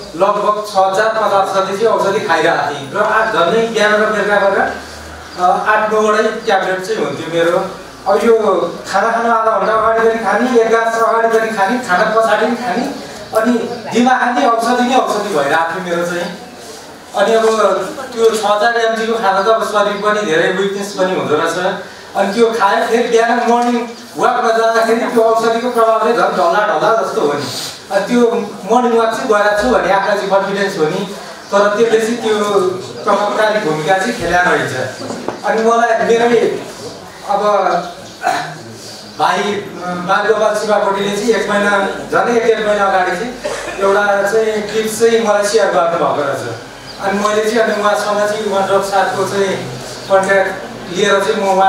लगभग 6050 जति चाहिँ औषधि खाइरहेको थिएँ र झन्डै बिहान र बेलुका गरेर 8-9 वटै ट्याब्लेट चाहिँ हुन्थ्यो मेरो। अब यो खाना खानु आधा घन्टा अगाडि पनि खाने, 1 गाँस अगाडि पनि खाने, खाना पछाडि पनि खाने, अनि दिमाग खाने औषधि नै औषधि भइरहेको थियो मेरो चाहिँ। अनि अब त्यो 6000 mg को खाना त अब शरीर पनि धेरै विकनेस पनि हुँदो रहेछ। अनि त्यो खाए फेरि बिहान मर्निङ वाकमा जाँदाखेरि त्यो औषधिको प्रभावले झन् ढल्ला जस्तो हो नि। अनि त्यो मर्निङ वाक चाहिँ गएको छु भने आफूलाई चाहिँ कन्फिडेन्स हो नि, तर त्यसले चाहिँ त्यो प्रभावकारी भूमिका चाहिँ खेला रहेछ। अनि मलाई मेरै अब भाइ बालगोपाल शिवाकोटीले चाहिँ 1 महिना झन्डै 1.5 महिना अगाडि चाहिँ एउटा चाहिँ टिप्स चाहिँ मलाई सेयर गर्नुभएको रहेछ। अनि मैले चाहिँ अनि उहाँसँग चाहिँ उहाँ ड्रग साथको चाहिँ कन्ट्याक्ट लिएर चाहिँ म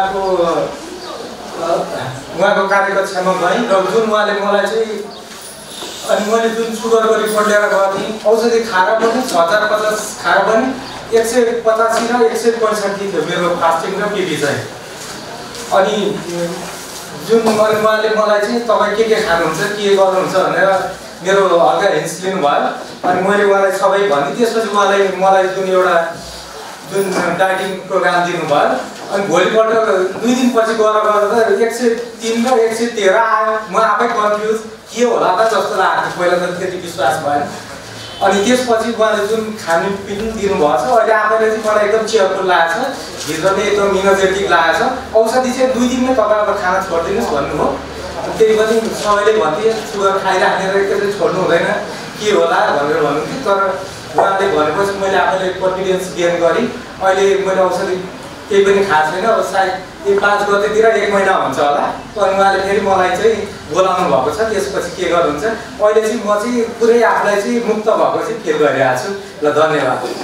उहाँको कार्यकक्षामा गएँ र जुन उहाँले मलाई चाहिँ अनि मैले जुन सुगरको रिपोर्ट लिएर गएको थिएँ, औषधि खाएर पनि 6050 खाएर पनि 185 र 165 थियो मेरो फास्टिङ र पिपी चाहिँ। अनि जुन उहाँले मलाई चाहिँ तपाईँ के खानुहुन्छ के गर्नुहुन्छ भनेर मेरो हल्का हिन्ट्स लिनुभयो। अनि मैले उहाँलाई सबै भने त्यसपछि उहाँले मलाई जुन एउटा जुन डाइटिङ प्रोग्राम दिनुभयो। अनि भोलिपल्ट 2 दिनपछि गएर त 103 र 113 आयो। म आफै कन्फ्युज के होला त जस्तो लाग्थ्यो, पहिला त त्यति विश्वास भएन। अनि त्यसपछि उहाँले जुन खानपिन दिनुभएको छ अहिले आफैले चाहिँ मलाई एकदम चेयरफुल लागेको छ, भित्र नै एकदम इनर्जेटिक लागेको छ। औषधि चाहिँ 2 दिनमै तपाईँको खाना छोडिदिनुहोस् भन्नुभयो। त्यही पनि सबैले भन्थे सुगर खाइराख्ने र एकैचोटि छोड्नु हुँदैन के होला भनेर भन्नुहुन्थ्यो। तर उहाँले भनेपछि मैले आफैले कन्फिडेन्स गेन गरेँ। अहिले मैले औषधि केही पनि खाएको छैन। अब सायद 5 गतेतिर 1 महिना हुन्छ होला। अनि उहाँले फेरि मलाई चाहिँ बोलाउनु भएको छ, त्यसपछि के गर्नुहुन्छ। अहिले चाहिँ म चाहिँ पुरै आफूलाई चाहिँ मुक्त भएको चाहिँ फिल गरिरहेको छु। ल धन्यवाद।